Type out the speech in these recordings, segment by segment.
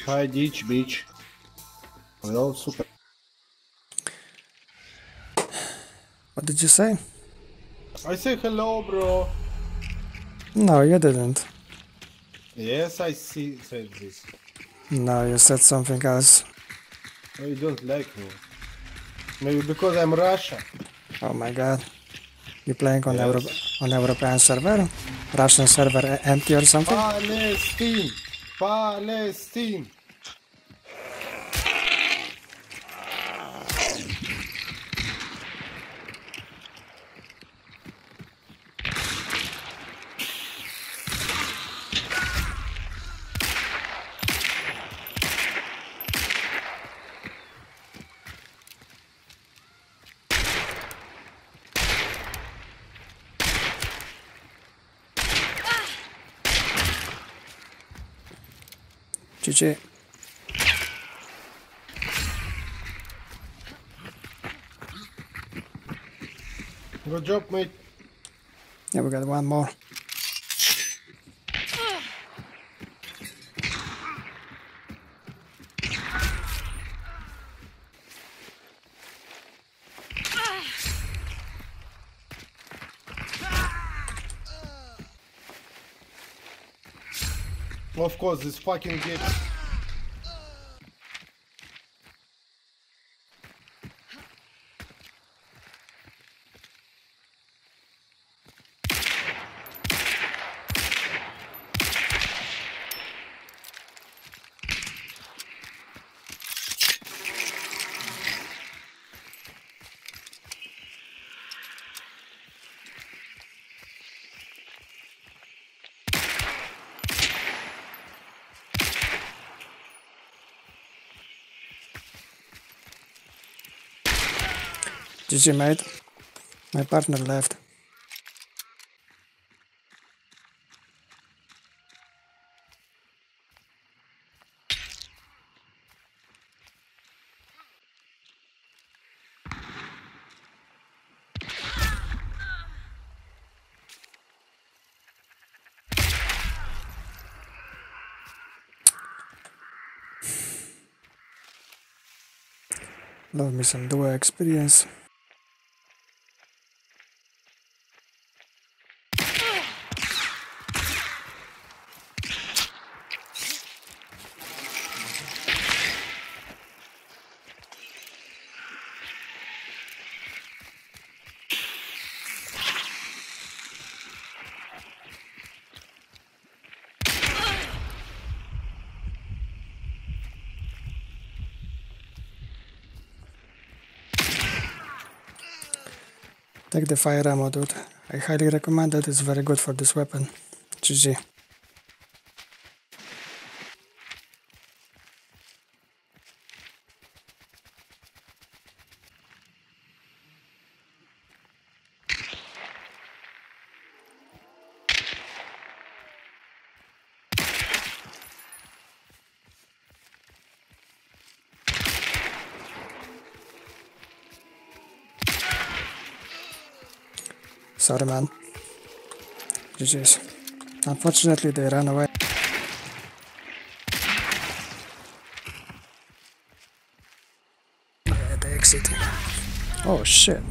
Hi, bitch. Hello, super. What did you say? I say hello, bro. No, you didn't. Yes, I said this. No, you said something else. Oh, you don't like me. Maybe because I'm Russia. Oh my god. You playing on Yes. European server? Russian server empty or something? Palestine! Palestine! GG. Good job, mate. Yeah, we got one more. Of course, this fucking game. GG, mate. My partner left. Love me some duo experience. Take the fire ammo, dude. I highly recommend it. It's very good for this weapon. GG. Sorry, man. GG's. Unfortunately, they ran away. Yeah, they exited. Oh, shit.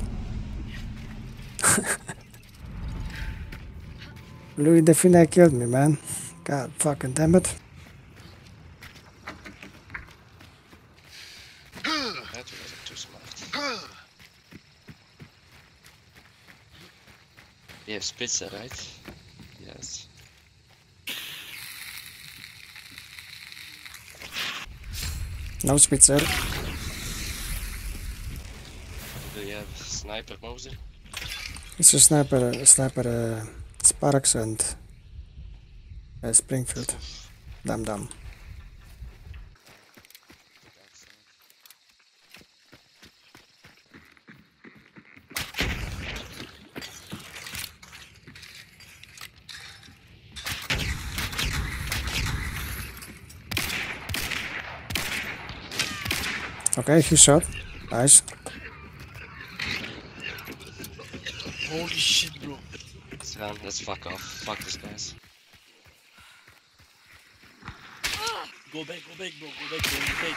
Louis Define killed me, man. God fucking damn it. That wasn't too smart. You have Spitzer, right? Yes. No Spitzer. Do you have Sniper Moser? It's a sniper Sparks and Springfield. Damn. Okay, he shot. Nice. Holy shit, bro. Sven, let's fuck off. Fuck these guys. Go back, bro. Go back.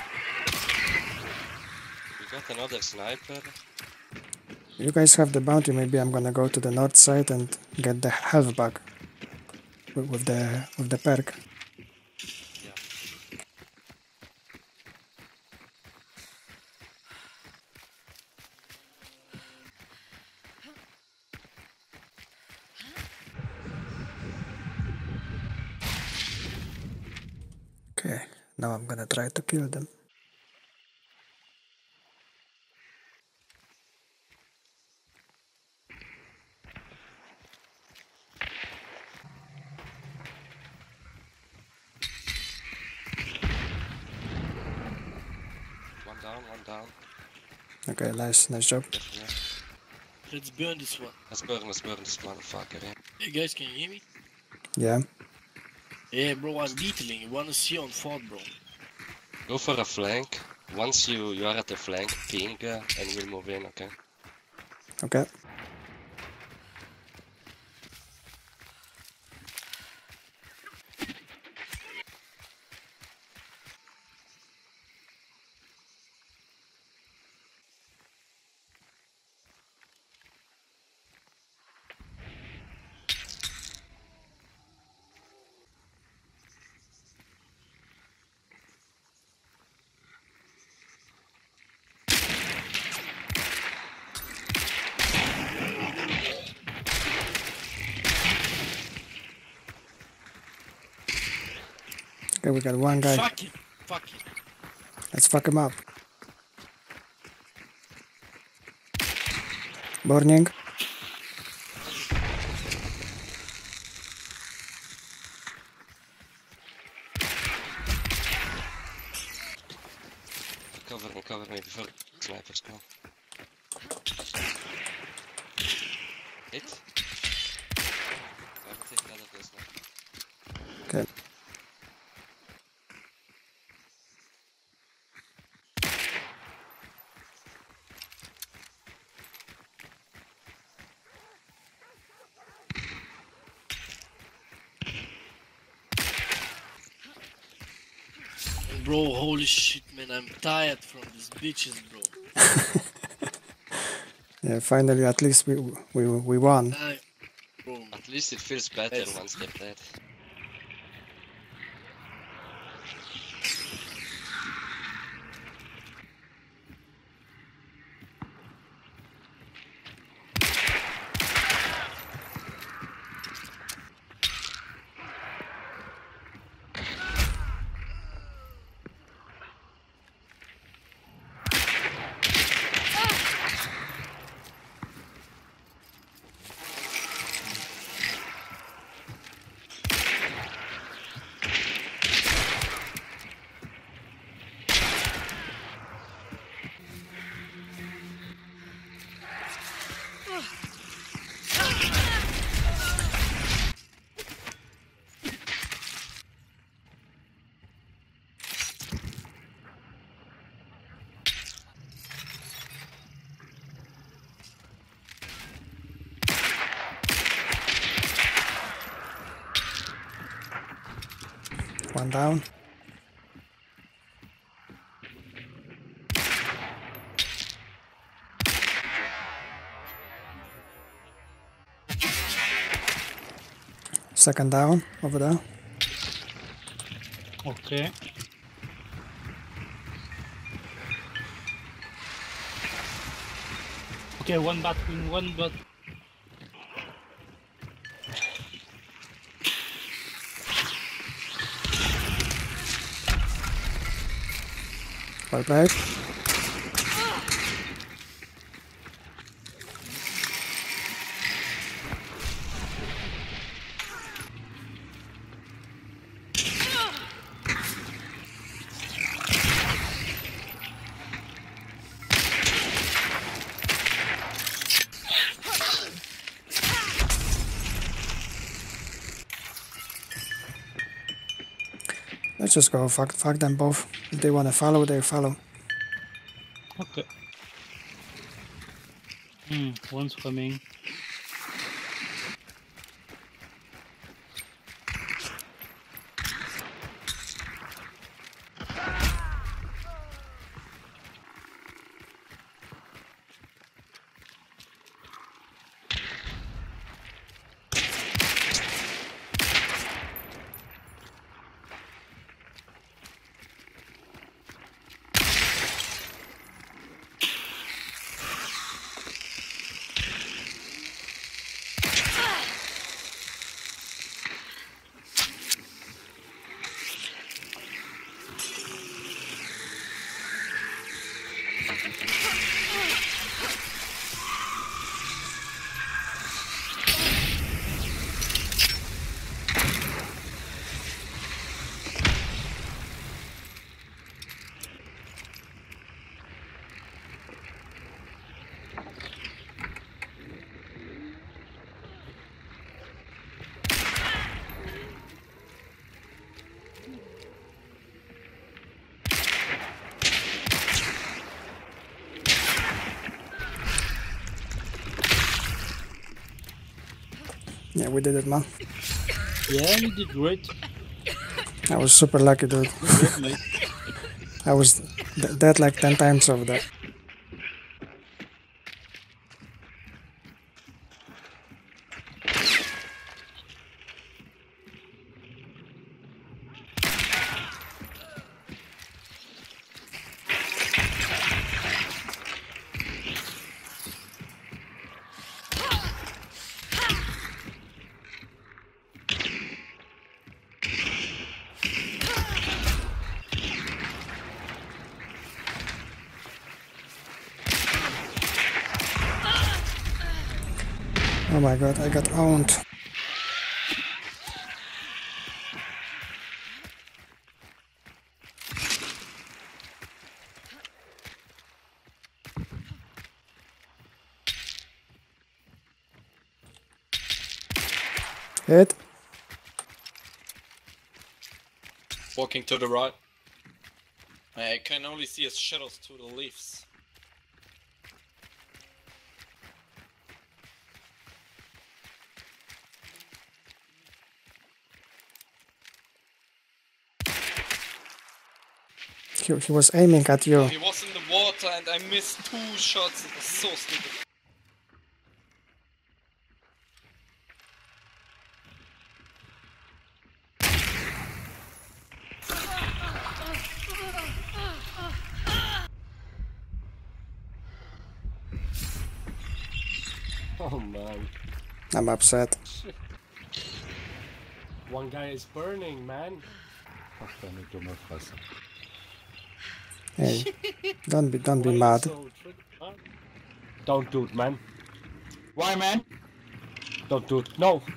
We got another sniper. You guys have the bounty, maybe I'm gonna go to the north side and get the health back with the perk. Yeah. Okay, now I'm gonna try to kill them. One down. Okay, nice job. Yeah. Let's burn this one. Let's burn this motherfucker, yeah. Hey guys, can you hear me? Yeah. Yeah, bro, I'm beetling. You wanna see on fort, bro? Go for a flank. Once you are at the flank, ping and we'll move in, okay? Okay. Okay, we got one guy. Fuck it. Let's fuck him up. Burning. Cover me before snipers come. Hit. I will take another of those now. Okay. Bro, holy shit, man. I'm tired from these bitches, bro. Yeah, finally, at least we won. Bro, At least it feels better once they're dead. One down. Second down over there. Okay. Okay, one bat win, one bat. Well played. Let's just go fuck them both. If they wanna follow, they follow. Okay. One's coming. Yeah, we did it, man. Yeah, you did great. I was super lucky, dude. Great, mate. I was dead like 10 times over there. Oh my god, I got owned. Hit. Walking to the right. I can only see his shadows to the leaves. He was aiming at you. He was in the water and I missed 2 shots. It was so stupid. Oh man. I'm upset. One guy is burning, man. Ach, deine dumme Fresse. Hey, don't be mad. Don't do it, man. Why, man? Don't do it. No.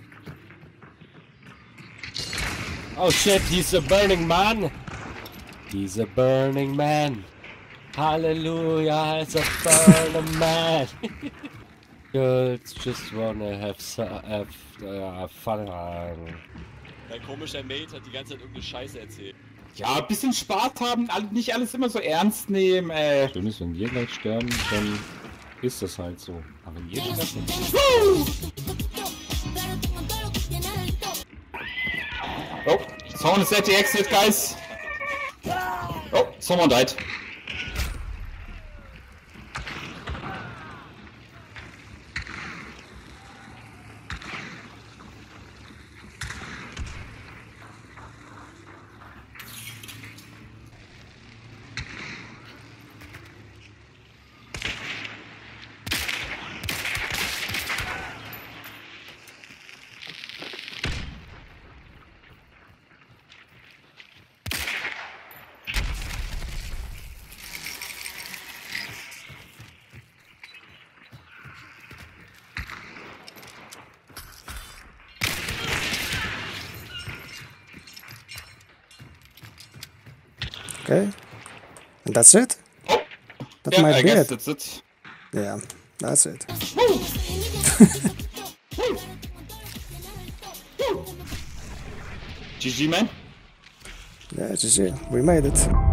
Oh shit, he's a burning man. He's a burning man. Hallelujah, it's a burning man. Girls just wanna have fun. Dein komischer Mate hat die ganze Zeit irgendeine Scheiße erzählt. Ja, ein bisschen Spaß haben, nicht alles immer so ernst nehmen, ey. Schön ist, wenn wir gleich sterben, dann ist das halt so. Aber wenn ihr das nicht. Oh, someone is at the exit, guys. Oh, someone died. Okay. And that's it? Oh, That yeah, might I be guess it. that's it. Yeah, that's it. GG, man. Yeah, GG. We made it.